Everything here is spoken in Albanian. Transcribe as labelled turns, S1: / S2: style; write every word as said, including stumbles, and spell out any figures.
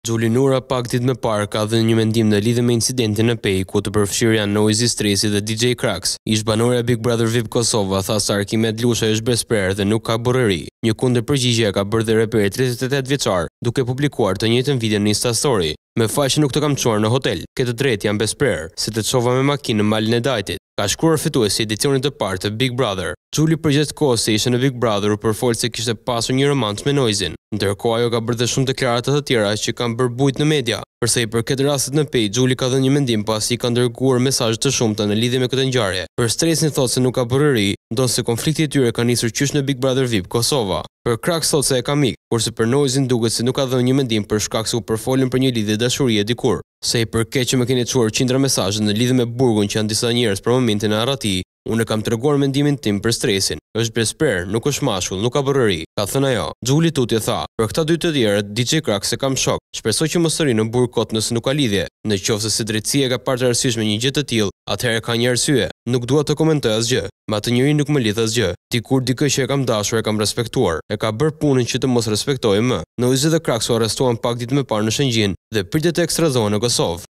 S1: Xhuli Nura pak ditë më parë ka dhënë një mendim në lidhje me incidentin në Pej, ku të përfshirë janë Noizy Stresi dhe D J Krax. Ish banorja Big Brother V I P Kosova tha se Arkimed Lusha është besprerë dhe nuk ka burrëri. Një kundër përgjigje ka bërë dhe reperi tridhjetë e tetë vjeçar, duke publikuar të njëjtën video në Insta Story. Me faqe nuk të kam çuar në hotel, ke të drejtë jam besprerë, se të çova me makinë në malin e Dajtit. Ka shkruar fituesi i edicionit të parë të Big Brother. Xhuli përgjigjës kohës se ishte në Big Brother u përfol se kishte pasur një romanc me Noizyn. Ndërkohë ajo ka bërë dhe shumë deklarata të tjera që kanë bërë bujt në media. Përsa i përket rastit në Pej, Xhuli ka dhënë një mendim pasi ka dërguar mesazhe të shumta në lidhje me këtë ngjarje. Për Stresin thotë se nuk ka burrëri, ndonse konflikti i tyre ka nisur qysh në Big Brother V I P Kosova. Për Krax thotë se e ka mik, kurse për Noizyn duket se nuk ka dhënë një mendim për shkak se u përfolën për një lidhje dashurie dikur. Se i përket që më keni çuar qindra mesazhe në lidhje me burgun që janë disa njerëz për momentin e arrati, unë kam treguar mendimin tim për Stresin. Është besper, nuk është mashkull, nuk ka burrëri, ka thënë ajo. Xhuli Tuti tha, për këta dy të tjerët, D J Krax se kam shok. Shpresoj që mos të rinë në burg kot nëse nuk ka lidhje. Në qoftë se drejtësia ka parë të arsyeshme një gjë të tillë, atëherë ka një arsye. Nuk dua të komentoj asgjë. Me atë njerëz nuk më lidh asgjë. Ti kur dikë që e kam dashur e kam respektuar, e ka bërë punën që të mos respektojë më. Noizy dhe Krax u arrestuan pak ditë më parë në Shëngjin dhe pritet të ekstradohen në Kosovë.